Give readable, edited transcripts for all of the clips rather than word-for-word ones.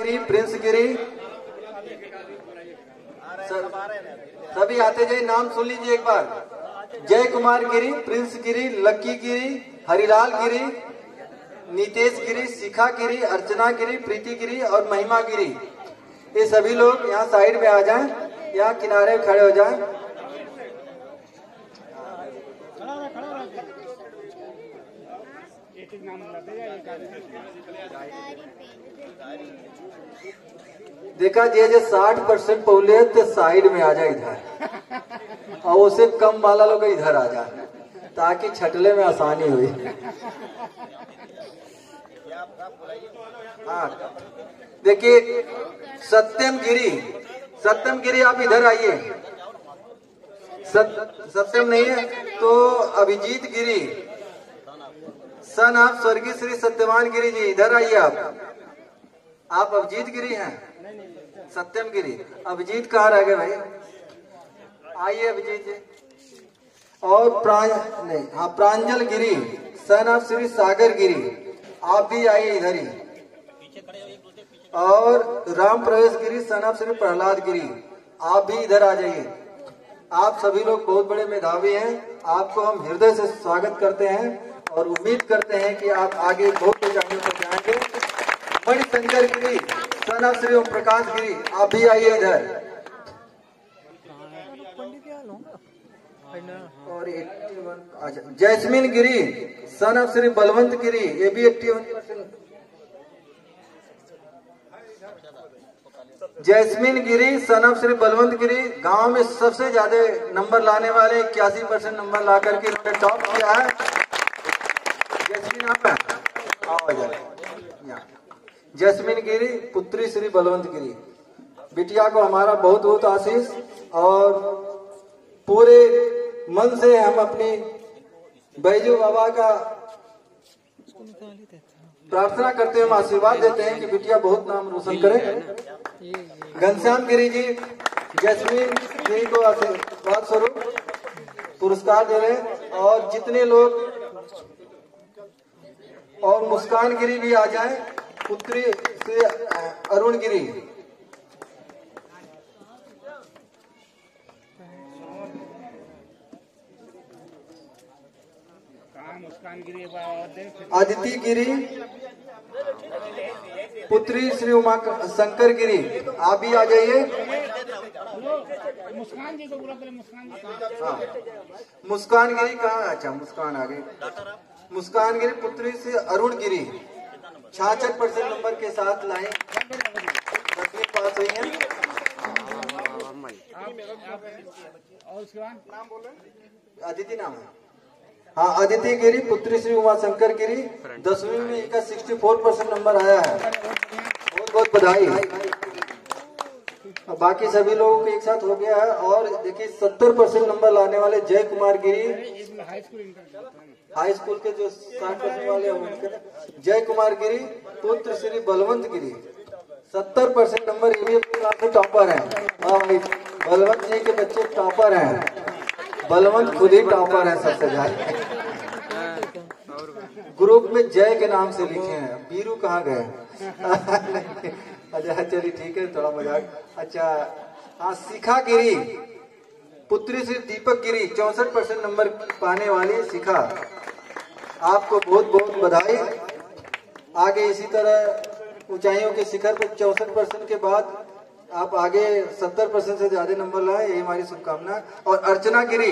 गिरी, Prince गिरी, सभी आते जाइए, नाम सुन लीजिए एक बार। जय कुमार गिरी, प्रिंस गिरी, लक्की गिरी, हरिलाल गिरी, नीतेश गिरी, शिखा गिरी, अर्चना गिरी, प्रीति गिरी और महिमा गिरी। ये सभी लोग यहाँ साइड में आ जाएं, यहाँ किनारे खड़े हो जाएं। देखा जे 60% पौले तो साइड में आ जाए इधर, और उसे कम वाला लोग इधर आ जाए ताकि छटले में आसानी हुई। हाँ देखिए, सत्यम गिरी आप इधर आइए। सत्यम नहीं है तो अभिजीत गिरी, सन आप स्वर्गीय श्री सत्यवान गिरी जी, इधर आइए आप अभिजीत गिरी हैं, सत्यम गिरी। अभिजीत कहाँ रह गए भाई, आइए अभिजीत जी। और प्रांजल गिरी, सन ऑफ श्री सागर गिरी, आप भी आइए इधर ही। और राम प्रवेश गिरी, सन ऑफ श्री प्रहलाद गिरी, आप भी इधर आ जाइए। आप सभी लोग बहुत बड़े मेधावी हैं, आपको हम हृदय से स्वागत करते हैं और उम्मीद करते हैं कि आप आगे बहुत ऊंचाइयों पर जाएंगे। मणिशंकर गिरी, सन ऑफ श्री ओम प्रकाश गिरी, आप भी आइए इधर। और 81, अच्छा Jasmine Giri, son of Shri Balwant Giri, ये भी 81%। Jasmine Giri, son of Shri Balwant Giri, गांव में सबसे ज्यादा नंबर लाने वाले 81% नंबर ला करके इन्होंने टॉप किया है। जैस्मिन आप आओ इधर। जैस्मिन गिरी, पुत्री श्री बलवंत गिरी, बिटिया को हमारा बहुत बहुत आशीष, और पूरे मन से हम अपनी बैजू बाबा का प्रार्थना करते हुए आशीर्वाद देते हैं कि बिटिया बहुत नाम रोशन करे। घनश्याम गिरी जी जैस्मिन गिरी को आशीर्वाद स्वरूप पुरस्कार दे रहे हैं। और जितने लोग, और मुस्कान गिरी भी आ जाएं, पुत्री श्री अरुण गिरी। अदिति गिरी, पुत्री श्री उमा शंकर गिरी, आप भी आ जाइए। मुस्कान जी को बुला कर, मुस्कान गिरी कहाँ, अच्छा मुस्कान आ गई। मुस्कान गिरी, पुत्री श्री अरुण गिरी, 66% नंबर के साथ लाइन 10वीं पास हुई है। और उसके बाद नाम बोले, अदिति नाम है। हाँ अदिति गिरी, पुत्री श्री उमा शंकर गिरी, 10वीं में इनका 64% नंबर आया है, बहुत बहुत बधाई। बाकी सभी लोगों को एक साथ हो गया है। और देखिए 70% नंबर लाने वाले जय कुमार गिरी, हाई स्कूल के जो 60% वाले हैं, जय कुमार गिरी, पुत्र श्री बलवंत गिरी, 70% नंबर, ये भी अपनी क्लास में टॉपर है। हाँ भाई, बलवंत जी के बच्चे टॉपर हैं, बलवंत खुद ही टॉपर है सबसे ज्यादा। ग्रुप में जय के नाम से लिखे हैं, बीरू कहाँ गए? अच्छा चलिए ठीक है, थोड़ा मजाक। अच्छा हाँ, शिखा गिरी, पुत्री श्री दीपक गिरी, 64% नंबर पाने वाली शिखा, आपको बहुत बहुत बधाई। आगे इसी तरह ऊंचाइयों के शिखर पर 64% के बाद आप आगे 70% से ज्यादा नंबर लाए, यही हमारी शुभकामना। और अर्चना गिरी,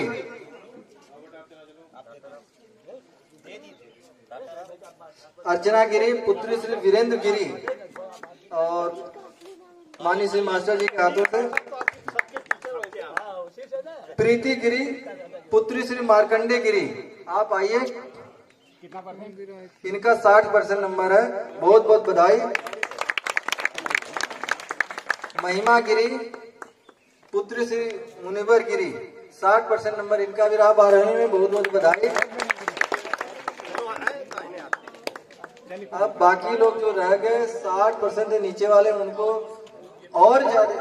अर्चना गिरी, पुत्री श्री वीरेंद्र गिरी, और मानी श्री मास्टर जी के हाथों से प्रीति गिरी, पुत्री श्री मार्कंडे गिरी, आप आइए। इनका 60% नंबर है, बहुत बहुत बधाई। महिमा गिरी, पुत्री श्री मुनिवर गिरी, 60% नंबर इनका भी रहा, 12वीं में, बहुत बहुत बधाई। अब बाकी लोग जो रह गए 60% से नीचे वाले, उनको और ज्यादा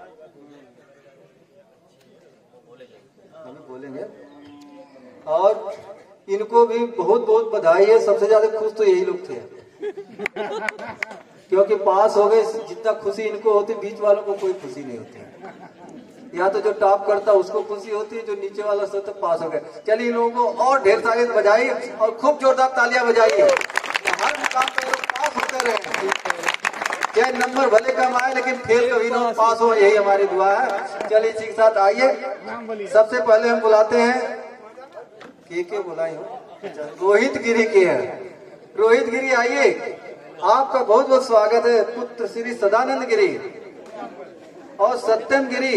बोलेंगे, और इनको भी बहुत बहुत बधाई है। सबसे ज्यादा खुश तो यही लोग थे क्योंकि पास हो गए, जितना खुशी इनको होती बीच वालों को कोई खुशी नहीं होती। या तो जो टॉप करता उसको खुशी होती है, जो नीचे वाला सोचता पास हो गए। चलिए इन लोगों को और ढेर सारी बजाइए और खूब जोरदार तालियां बजाइए। हर मुकाम पर लोग पास होते रहे, चाहे नंबर भले कम आए लेकिन फेल कभी ना पास हो, यही हमारी दुआ है। चलिए इसी के साथ आइए। सबसे पहले हम बुलाते हैं के बुलाई हो, रोहित गिरी के है। रोहित गिरी आइए, आपका बहुत बहुत स्वागत है। पुत्र श्री सदानंद गिरी और सत्यम गिरी।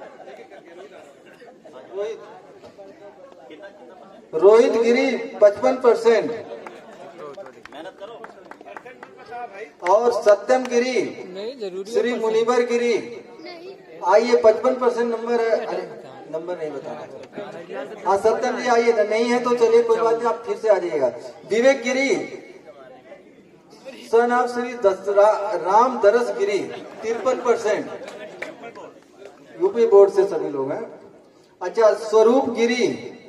रोहित गिरी 55% और सत्यम गिरी श्री मुनिवर गिरी आइए 55% नंबर है। अरे नंबर नहीं बताना। हाँ सत्यम जी आइए, नहीं है तो चलिए कोई बात नहीं, आप फिर से आ जाइएगा। Vivek Giri son of Shri Ram Daras Giri 53%, UP board से सभी लोग हैं। अच्छा स्वरूप गिरी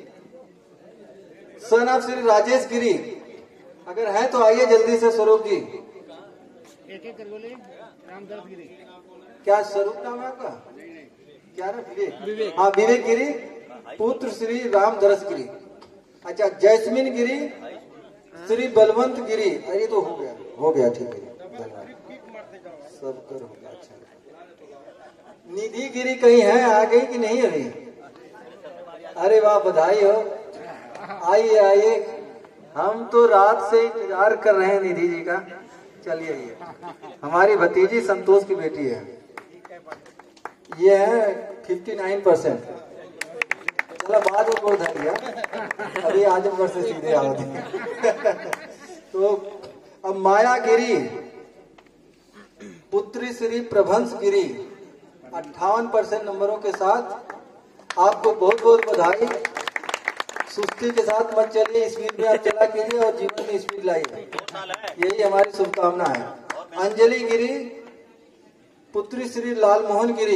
सन ऑफ श्री राजेश गिरी, अगर है तो आइए जल्दी से स्वरूप जी। एक कर बोले रामदरस गिरी। क्या स्वरूप नाम है आपका? क्या ना विवेक? हाँ विवेक गिरी पुत्र श्री रामदरस गिरी। अच्छा जैस्मिन गिरी श्री बलवंत गिरी। अरे तो हो गया ठीक है, सब कर हो गया। अच्छा निधि गिरी कहीं है, आ गई कि नहीं अभी? अरे वाह बधाई हो, आइए आइए, हम तो रात से इंतजार कर रहे हैं निधि जी का। चलिए ये हमारी भतीजी संतोष की बेटी है, ये है 59%। चलो बाद में बोल दिया, अभी आजमगढ़ से सीधे आओ। तो अब माया गिरी पुत्री श्री प्रभंस गिरी 58% नंबरों के साथ, आपको बहुत बहुत बधाई। सुस्ती के साथ मत चलिए, स्पीड में आप चला कीजिए और जीवन में स्पीड लाइए, यही हमारी शुभकामना है। अंजलि गिरी पुत्री श्री लाल मोहन गिरी।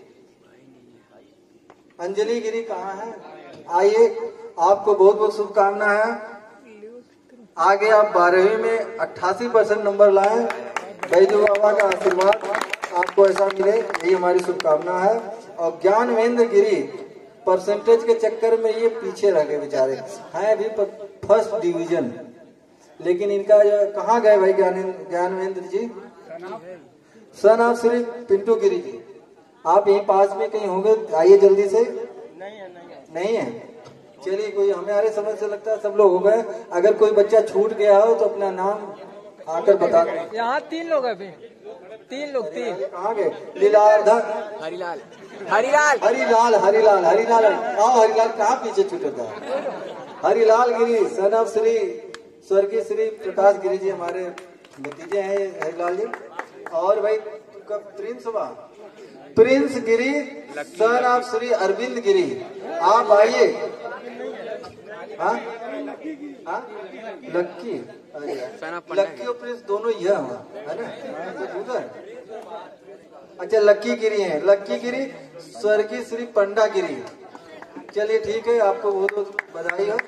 अंजलि गिरी कहाँ है? आइए, आपको बहुत बहुत शुभकामना है। आगे आप 12वीं में 88% नंबर लाएं, बैजू बाबा का आशीर्वाद आपको ऐसा मिले, यही हमारी शुभकामना है। और ज्ञानवेंद्र गिरी परसेंटेज के चक्कर में ये पीछे रह गए बेचारे, हैं अभी फर्स्ट डिवीजन, लेकिन इनका कहाँ गए भाई ज्ञानवेंद्र जी? Son of Shri Pintu Giri ji. आप यहीं पास में कहीं होंगे, आइए जल्दी से। नहीं है चलिए, कोई हमारे समझ से लगता है सब लोग हो गए। अगर कोई बच्चा छूट गया हो तो अपना नाम आकर बता दें। यहाँ 3 लोग है, 3 लोग। कहाँ गए? लीलाधर हरिलाल आओ हरिलाल, कहाँ पीछे छूटा था? हरिलाल गिरी सन ऑफ श्री स्वर्गीय श्री प्रकाश गिरी जी, हमारे भतीजे हैं हरिलाल जी। और भाई Prince Giri son of Shri Arvind Giri, आप आइए। हाँ लक्की, लक्की और प्रिंस दोनों ही है ना? अच्छा लक्की गिरी है, लक्की गिरी स्वर्गीय श्री पंडा गिरी। चलिए ठीक है, आपको बहुत बहुत बधाई हो।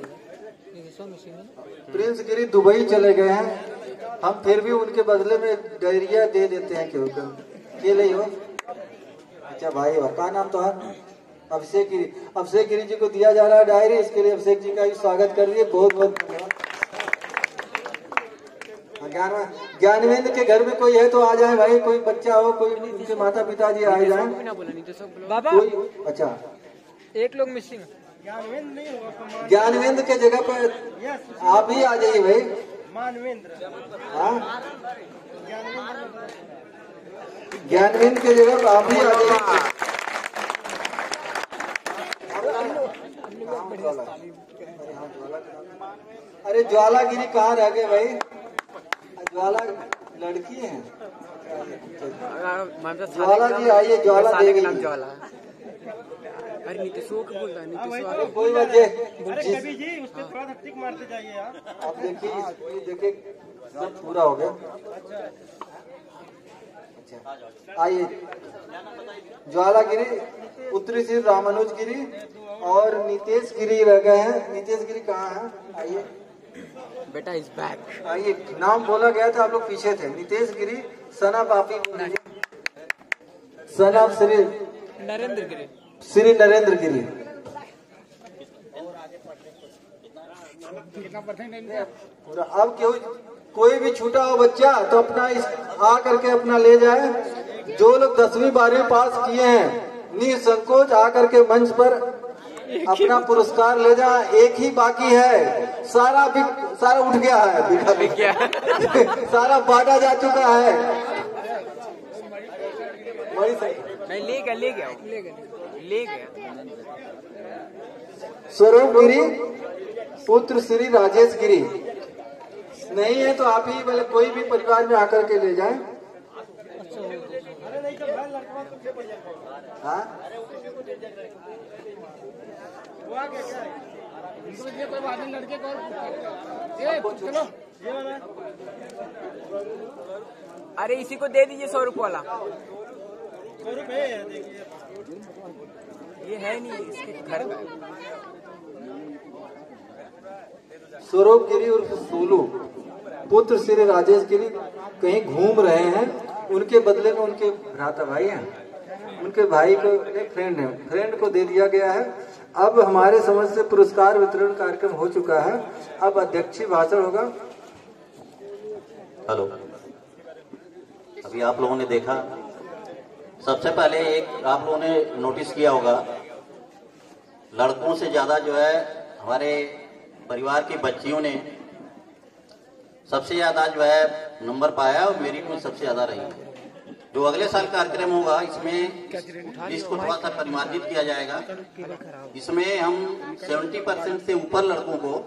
प्रिंस गिरी दुबई चले गए हैं, हम फिर भी उनके बदले में डायरिया दे देते हैं, क्यों अकेले हो? अच्छा भाई का नाम तो है अभिषेक गिरी। अभिषेक गिरी जी को दिया जा रहा है डायरी, इसके लिए अभिषेक जी का भी स्वागत कर दिए, बहुत बहुत धन्यवाद। ज्ञानवेंद्र के घर में कोई है तो आ जाए भाई, कोई बच्चा हो, कोई उनके माता पिता जी आ जाए। कोई अच्छा 1 लोग मिसिंग। ज्ञानवेंद्र के जगह पर आप ही आ जाइए भाई। हाँ ज्ञानवेंद्र के जगह पर आप ही आ जाइए। अरे ज्वालागिरी कहाँ रह गए भाई? ज्वाला लड़की है। ज्वाला जी आइए, ज्वाला देवी। अरे नीतीशो को बोल रहा है, नीतीशो कोई वजह जी उसके थोड़ा सा टिक मारते जाइए यार। आप देखिए सब पूरा हो गया। अच्छा आइए, ज्वाला गिरी पुत्री श्री रामानुज गिरी और नीतीश गिरी रह गए हैं। नीतीश गिरी कहाँ है? आइए बेटा इज बैक। ये नाम बोला गया था, आप लोग पीछे थे। नितेश गिरी सन ऑफ आप ही सन ऑफ नरेंद्र गिरी। श्री नरेंद्र गिरी। अब क्यों कोई भी छूटा हो बच्चा तो अपना आ करके अपना ले जाए। जो लोग 10वीं 12वीं पास किए हैं निसंकोच आ करके मंच पर अपना पुरस्कार ले जा। एक ही बाकी है, सारा उठ गया है, बिक गया सारा बांटा जा चुका है। वही सही नहीं ले गया। स्वरूप गिरी पुत्र श्री राजेश गिरी। नहीं है तो आप ही मतलब कोई भी परिवार में आकर के ले जाएं। हाँ लड़के को अरे इसी को दे दीजिए 100 रुपये वाला। 100 रुपये देखिए, ये है नहीं इसके घर का। स्वरूप गिरी उर्फ सोलू पुत्र श्री राजेश गिरी कहीं घूम रहे हैं। उनके बदले में उनके भ्राता भाई हैं, उनके भाई को फ्रेंड को दे दिया गया है। अब हमारे समझ से पुरस्कार वितरण कार्यक्रम हो चुका है। अब अध्यक्षीय भाषण होगा। हेलो, अभी आप लोगों ने देखा, सबसे पहले एक आप लोगों ने नोटिस किया होगा, लड़कों से ज्यादा जो है हमारे परिवार की बच्चियों ने सबसे ज्यादा जो है नंबर पाया और मेरिट में सबसे ज्यादा रही है। जो अगले साल कार्यक्रम होगा इसमें इसको थोड़ा सा परिमार्जित किया जाएगा। इसमें हम 70% से ऊपर लड़कों को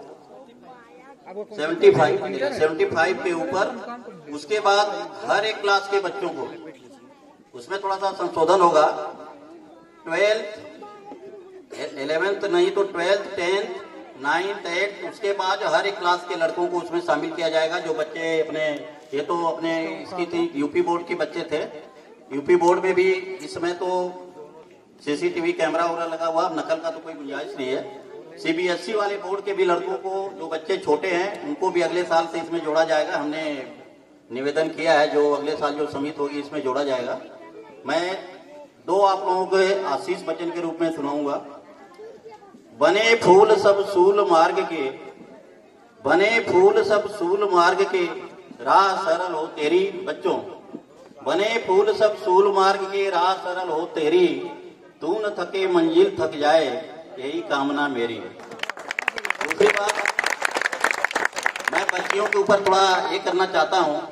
75 के ऊपर, उसके बाद हर एक क्लास के बच्चों को उसमें थोड़ा सा संशोधन होगा। 12th 11th नहीं तो 12th 10th 9th 8th, उसके बाद हर एक क्लास के लड़कों को उसमें शामिल किया जाएगा। जो बच्चे अपने ये तो अपने इसकी थी यूपी बोर्ड के बच्चे थे। यूपी बोर्ड में भी इसमें तो सीसीटीवी कैमरा वगैरह लगा हुआ, नकल का तो कोई गुंजाइश नहीं है। सीबीएसई वाले बोर्ड के भी लड़कों को, जो बच्चे छोटे हैं, उनको भी अगले साल से इसमें जोड़ा जाएगा। हमने निवेदन किया है, जो अगले साल जो समिति होगी इसमें जोड़ा जाएगा। मैं 2 आप लोगों के आशीष वचन के रूप में सुनाऊंगा। बने फूल सब सूल मार्ग के, बने फूल सब सूल मार्ग के, राह सरल हो तेरी। बच्चों, बने फूल सब सूल मार्ग के, राह सरल हो तेरी, तू न थके मंजिल थक जाए, यही कामना मेरी। दूसरी बात, मैं बच्चियों के ऊपर थोड़ा ये करना चाहता हूँ।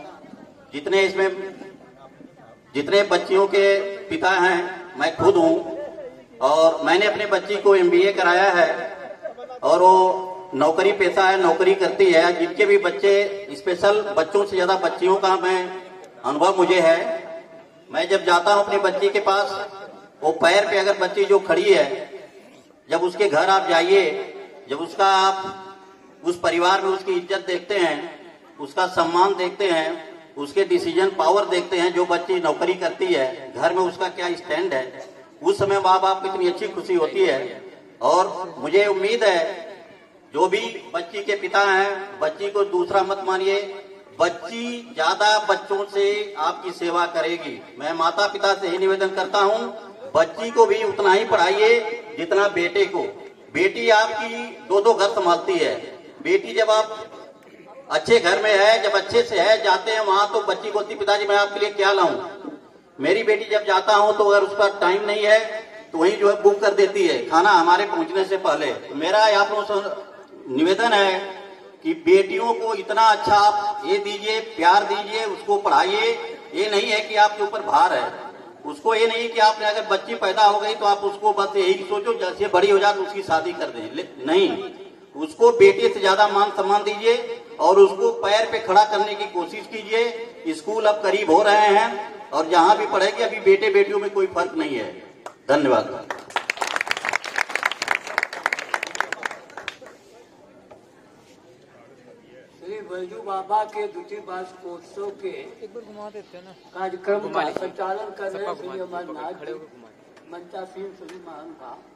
जितने बच्चियों के पिता हैं, मैं खुद हूँ और मैंने अपने बच्ची को MBA कराया है और वो नौकरी पेशा है, नौकरी करती है। जिनके भी बच्चे, स्पेशल बच्चों से ज्यादा बच्चियों का मैं अनुभव मुझे है। मैं जब जाता हूँ अपनी बच्ची के पास, वो पैर पे अगर बच्ची जो खड़ी है, जब उसके घर आप जाइए, जब उसका आप उस परिवार में उसकी इज्जत देखते हैं, उसका सम्मान देखते हैं, उसके डिसीजन पावर देखते हैं, जो बच्ची नौकरी करती है, घर में उसका क्या स्टैंड है, उस समय माँ बाप को इतनी अच्छी खुशी होती है। और मुझे उम्मीद है जो भी बच्ची के पिता हैं, बच्ची को दूसरा मत मानिए। बच्ची ज्यादा बच्चों से आपकी सेवा करेगी। मैं माता पिता से ही निवेदन करता हूँ, बच्ची को भी उतना ही पढ़ाइए जितना बेटे को। बेटी आपकी 2-2 घर संभालती है। बेटी जब आप अच्छे घर में है, जब अच्छे से है, जाते हैं वहां तो बच्ची बोलती पिताजी मैं आपके लिए क्या लाऊं। मेरी बेटी जब जाता हूं तो अगर उस पर टाइम नहीं है तो वही जो है बुक कर देती है खाना हमारे पहुंचने से पहले। तो मेरा आप लोगों से निवेदन है कि बेटियों को इतना अच्छा आप ये दीजिए, प्यार दीजिए, उसको पढ़ाइए। ये नहीं है कि आपके ऊपर भार है। उसको ये नहीं कि आपने अगर बच्ची पैदा हो गई तो आप उसको बस यही सोचो जैसे बड़ी हो जाए तो उसकी शादी कर दें। नहीं, उसको बेटे से ज्यादा मान सम्मान दीजिए और उसको पैर पे खड़ा करने की कोशिश कीजिए। स्कूल अब करीब हो रहे हैं और जहां भी पढ़ेगी, अभी बेटे बेटियों में कोई फर्क नहीं है। धन्यवाद। श्री बैजू बाबा के द्वितीय वार्षिकोत्सव के एक बार घुमा देते हैं ना। कार्यक्रम का संचालन कर रहे श्री अमरनाथ जी, मंचासीन सभी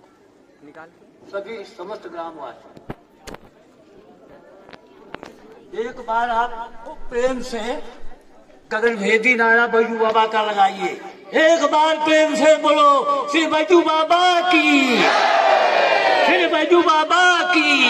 महानुभाव, निकाल सभी समस्त ग्रामवासी। एक बार आप प्रेम से गगन भेदी नारा बैजू बाबा का लगाइए। एक बार प्रेम से बोलो श्री बैजू बाबा की, श्री बैजू बाबा की।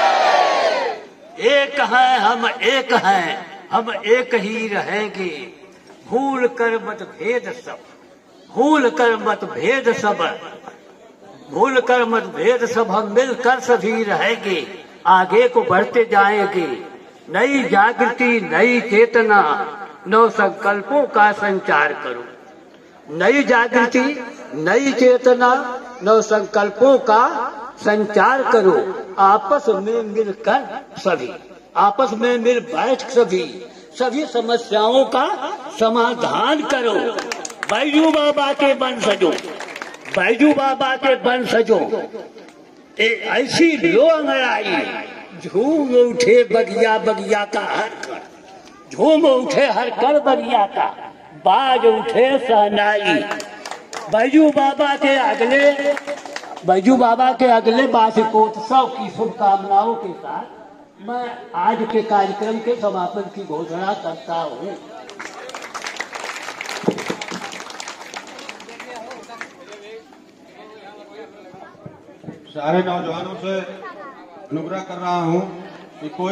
एक है हम, एक हैं हम, एक ही रहेंगे। भूल कर मत भेद सब, भूल कर मत भेद सब, भूल कर मत भेद सब, हम मिलकर सभी रहेंगे। आगे को बढ़ते जाएंगे। नई जागृति, नई चेतना, नव संकल्पों का संचार करो। नई जागृति, नई चेतना, नव संकल्पों का संचार करो। आपस में मिलकर सभी, आपस में मिल बैठ सभी समस्याओं का समाधान करो। बैजू बाबा के वंशजों, बैजू बाबा के वंशजों, ऐसी लो अंगड़ाई, झूम उठे बगिया बगिया का हर कर, झूम उठे हर कर बगिया का, बाज उठे सहनाई। बैजू बाबा के अगले वार्षिकोत्सव की शुभकामनाओं के साथ मैं आज के कार्यक्रम के समापन की घोषणा करता हूँ। सारे नौजवानों से अनुग्रह कर रहा हूँ कि कोई